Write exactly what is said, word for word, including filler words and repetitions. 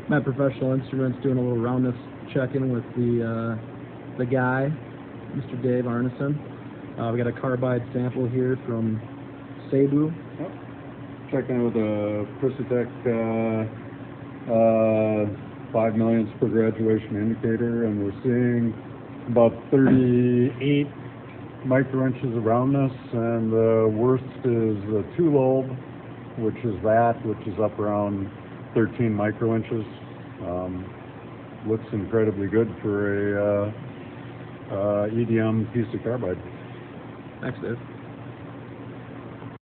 Met Professional Instruments doing a little roundness checking with the uh, the guy, Mister Dave Arneson. Uh, we got a Carbide sample here from Seibu. Yep. Checking with a Prisotech uh, uh, five millionths per graduation indicator, and we're seeing about thirty-eight microinches of roundness, and the worst is the two lobe, which is that, which is up around thirteen microinches. Um, looks incredibly good for a uh, uh, E D M piece of carbide. Thanks, Dave.